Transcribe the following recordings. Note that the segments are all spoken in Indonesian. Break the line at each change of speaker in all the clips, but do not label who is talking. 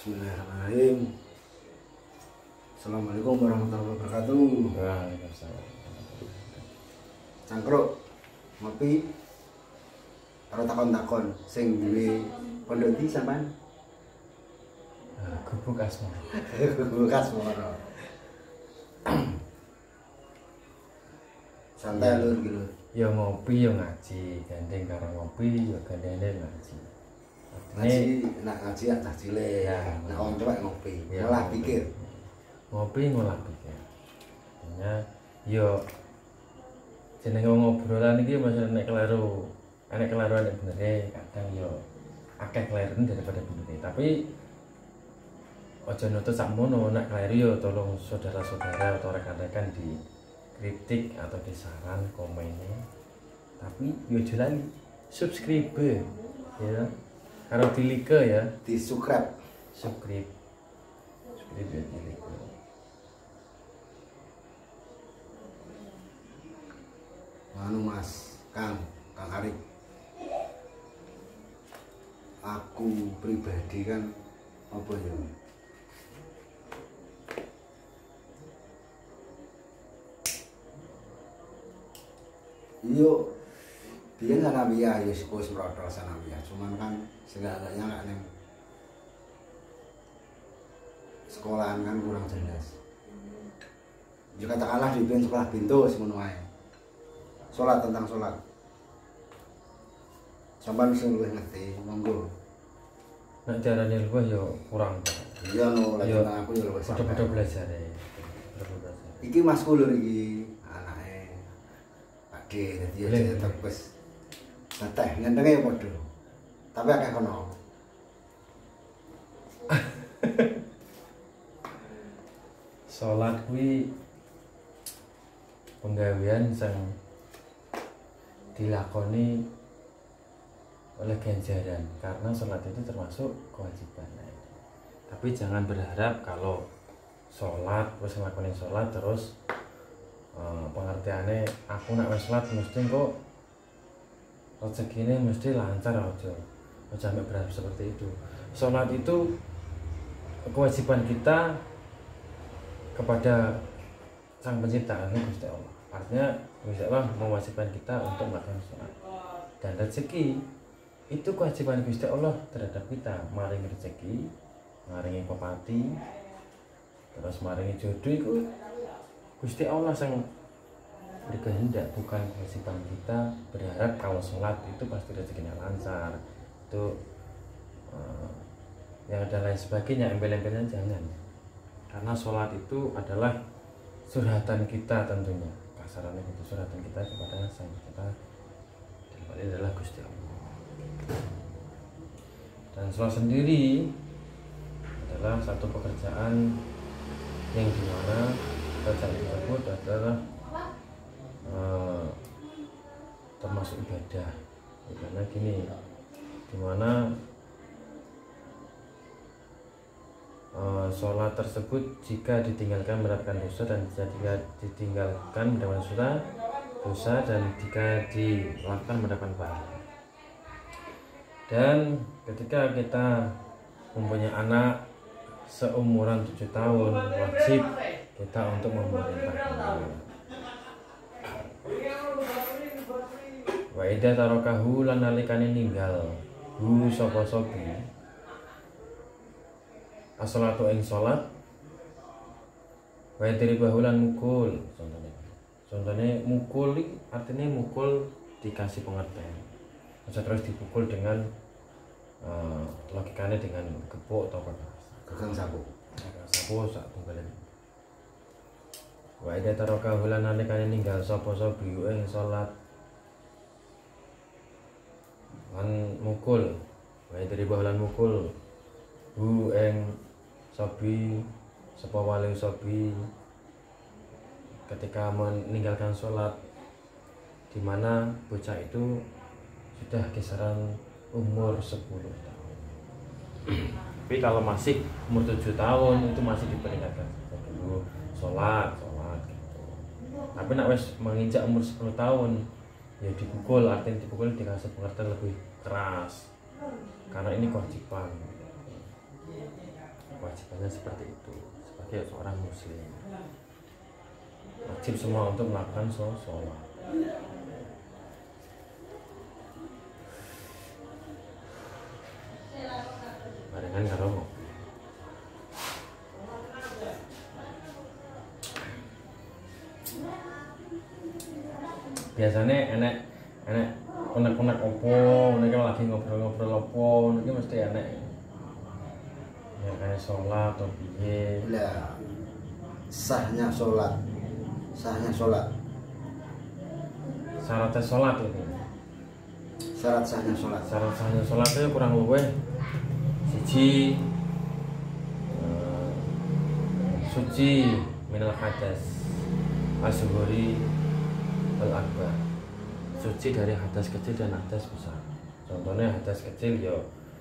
Bismillahirrahmanirrahim. Assalamualaikum warahmatullahi wabarakatuh.
Waalaikumsalam.
Cangkruk ngopi karo takon-takon sing duwe pondok di sampean.
Gubuk Asmara.
Bekas moro. Santai lur iki lur.
Ya ngopi ya ngaji, gandeng karo ngopi ya gandeng ngaji.
Ngaji, nak ngaji ya cah cilik.
Ya,
nak wong tuwek ngopi,
Ya,
malah pikir.
Ngopi ngolah pikir. Artinya yo jenenge ngobrolan iki masih nek keliru. Enek keliru enek benere, kadang yo akeh keliru daripada benere. Tapi aja nutut sakmono, nek keliru yo tolong saudara-saudara atau rekan-rekan di kritik atau di saran komennya. Tapi yo aja lali subscribe ya. Karo di like ya,
Di subscribe.
subscribe ya di like.
Anu Mas, Kang Arif. Aku pribadi kan apa ya? Iya, dia sanawiyah ya wis merotol sanawiyah. Cuman kan segalanya nggak neng sekolahan kan kurang jelas. Ya katakanlah di sekolah pintu semono ae. Salat tentang salat. Sampai sing luwih ngerti, monggo.
Nek carane luwih yo kurang.
Iya no, lagi
Yo,
aku ya luwih
Padha-padha
sampai.
belajar ya. Padha-padha belajar.
Iki masku lho iki, anake Pakde dadi ya
Boleh,
tetep
boleh.
wis teteh ngentenge padha. Tapi akeh kono.
Salat kuwi penggawean sing dilakoni oleh ganjaran karena sholat itu termasuk kewajiban. Tapi jangan berharap kalau sholat terus ngelakuin sholat terus pengertiannya aku nak sholat mesti kok rezekine mesti lancar aja. Jangan berharap seperti itu. Sholat itu kewajiban kita kepada Sang Pencipta Gusti Allah. Artinya Gusti Allah mewajibkan kita untuk melakukan sholat. Dan rezeki itu kewajiban Gusti Allah terhadap kita, maringi rezeki, maringi pepati, terus maringi jodoh itu Gusti Allah yang berkehendak, bukan kewajiban kita berharap kalau sholat itu pasti rezekinya lancar. Itu yang ada lain sebagainya, embel-embelnya jangan. Karena sholat itu adalah surhatan kita tentunya, kasarannya itu surhatan kita kepada Sang Pencipta, dan ini adalah Gusti Allah. Dan sholat sendiri adalah satu pekerjaan yang dimana pekerjaan tersebut adalah termasuk ibadah. Karena gini, dimana sholat tersebut jika ditinggalkan mendapatkan dosa, dan jika ditinggalkan mendapatkan dosa, dan jika dilakukan mendapatkan pahala. Dan ketika kita mempunyai anak seumuran 7 tahun, wajib kita untuk memerintahkannya. Wa idza tarakahu lan nalikane ninggal hu sapa sobi as-shalatu ing salat wa bahulan mukul. Contohnya mukul artinya mukul dikasih pengertian. Bisa terus dipukul dengan logikanya dengan gepuk atau apa?
Gagang sapu.
Sapu sak tunggalan. Wa idza tarakahu lan nalikane ninggal sapa sobi ing salat lan mukul, wae dari bahulan mukul hu ing sobi sapa wali sobi ketika meninggalkan sholat, di mana bocah itu sudah kisaran umur 10 tahun. Tapi kalau masih umur 7 tahun itu masih diperingatkan dulu sholat gitu. Tapi nak wes menginjak umur 10 tahun ya dipukul, artinya dipukul dikasih pengertian lebih keras karena ini kewajiban. kewajibannya seperti itu sebagai seorang muslim. Wajib semua untuk melakukan sholat. Barengan karo ngopi. Biasanya enek konek-konek opo, mereka lagi ngobrol-ngobrol opo, ini mesti enek. Ya kayak sholat atau piye.
Lah sahnya sholat.
Syaratnya sholat ini.
Syarat sahnya sholat.
Syarat sahnya sholat itu kurang luwih siji suci minal hadas asghari wal akbar. Suci dari hadas kecil dan hadas besar. Contohnya hadas kecil ya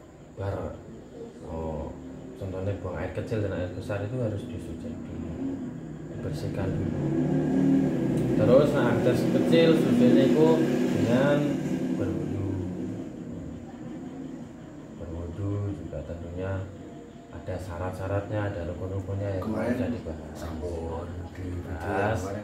contohnya buang air kecil dan air besar itu harus disucikan dulu, dibersihkan dulu. Terus hadas kecil sucinya itu dengan berwudu juga tentunya ada syarat-syaratnya, ada rukun-rukunnya yang
Kemarin
bisa dibahas.
Sampun
Bahas.
kemarin.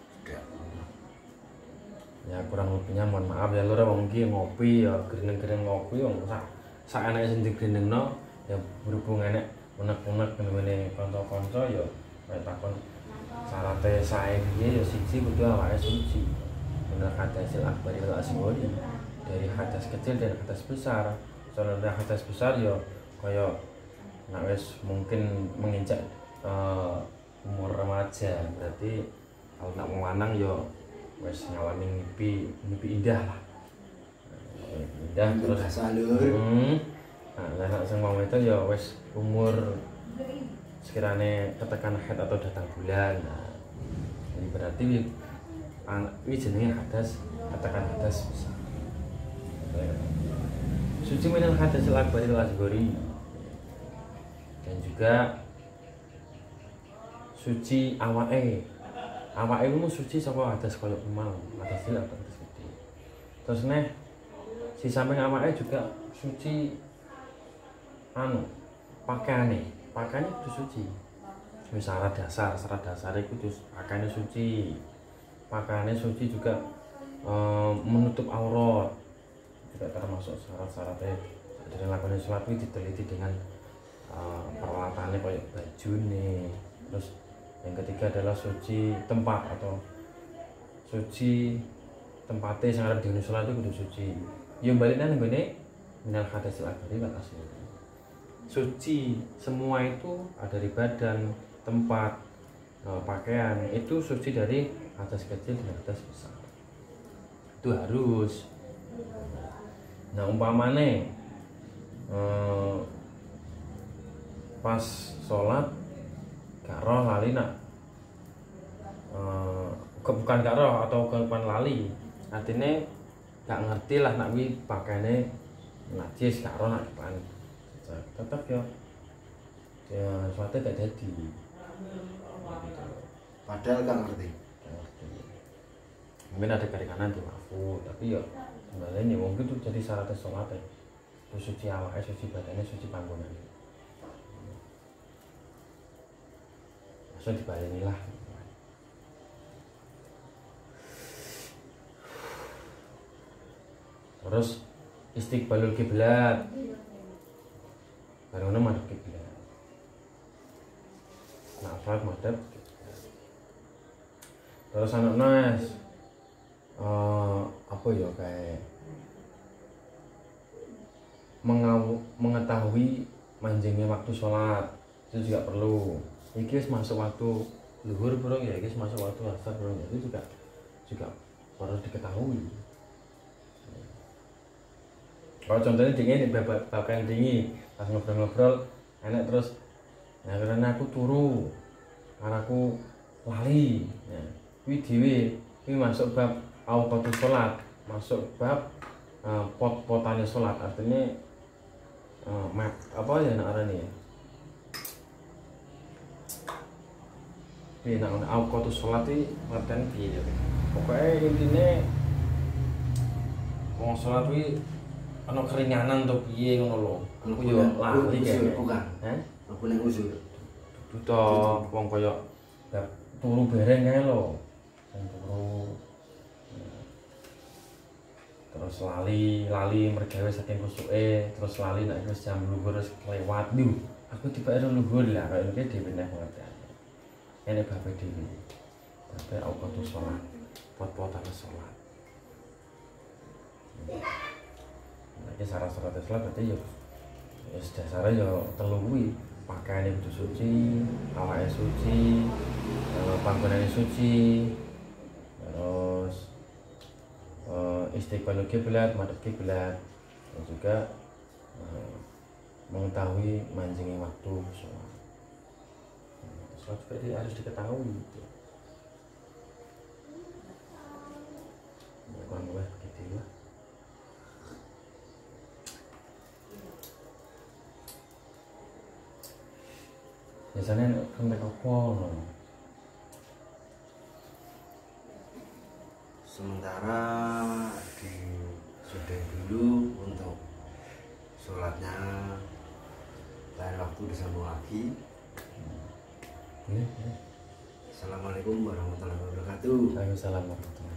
Ya kurang lebihnya mohon maaf ya lho wong iki ngopi ya greneng-greneng ngopi wong sak enake sing digrenengno ya berhubung enek unek-unek ngene kanca-kanca ya kaya takon syaratnya sae piye ya siji kudu awake suci. Bener hadasil akbar wal asghari dari hadas kecil dan hadas besar. Soalnya hadas besar ya kaya nek wis mungkin menginjak umur remaja berarti kalau nak lanang ya wis ngalami mimpi indah lah. Indah terus
salur.
Nah, nek sing wong itu ya wis umur sekiranya ketekan haid atau datang bulan. Nah, ini berarti ini jenenge hadas, katakan hadas besar. Suci minal hadasil akbar wal asghari. Dan juga suci awake. Awake mu suci saka hadas kaya mau, hadas cilik atau hadas gede. Terus si samping awake juga suci pakaiane itu suci. Wis syarat dasar iku terus pakaiane suci. Pakaiane suci juga menutup aurat. Juga termasuk syarat-syaratnya. Jadi lakukan sholat itu diteliti dengan peralatannya kayak baju nih. Terus yang ketiga adalah suci tempat atau suci tempatnya yang ada di sholat itu kudu suci. Yang baliknya nih minal hadasil akbar wal asghari. Suci semua itu ada di badan, tempat, pakaian itu suci dari hadas kecil dan hadas besar. Itu harus. Nah umpamane pas sholat gak roh lali nak bukan gak roh atau bukan lali, artinya gak ngerti lah nak wi pakaiannya najis gak roh nak depan tetap ya suatu gak jadi
Padahal gak ngerti.
Mungkin ada kiri kanan di mafu tapi ya sebenarnya mungkin itu jadi syaratnya sholat ya. Terus suci awake, suci badannya, suci panggonannya. Maksudnya dibaleni lah. Terus istiqbalul kiblat. Barangnya madhep kiblat. Nah, sholat madhep kiblat. Terus anak nas apa ya kayak mengetahui manjingnya waktu sholat itu juga perlu. Ini masuk waktu luhur bro ya, ini masuk waktu asar bro ya, itu juga perlu diketahui. Kalau contohnya dingin, bahkan dingin pas ngobrol-ngobrol enak terus nah karena aku turu karena aku lali ya, ini masuk bab awqatus sholat, masuk bab pot-potannya sholat, artinya apa ya nak arane ya piye nak awqatus sholat iki ngerten piye pokoknya intinya wong sholat kuwi ana keringanan to piye ngono lho aku yo lali kene
bukan Aku nek uzur.
Duto wong kaya bab turu bereng kae lho. Sing turu terus lali mergawe saking kusuke, terus lali nek wis jam luhur wis lewat niku. Aku tiba luhur lah kaya ngene dhewe nek pengertian. Ene babe dhewe. Babe aku kudu salat. Pot-potan salat. Nek syarat-syarat salat berarti yo wis dasare yo telu kuwi. Pakaiane kudu suci, awake suci, panggonane suci, terus istiqbalul kiblat, madhep kiblat, dan juga mengetahui manjingnya waktu sholat. Sholat juga harus diketahui. Kurang lebih begitu lah. Biasanya kontak apa?
Sementara disudahi dulu untuk sholatnya, lain waktu disambung lagi.
Boleh.
Assalamualaikum warahmatullahi wabarakatuh.
Waalaikumsalam warahmatullahi wabarakatuh.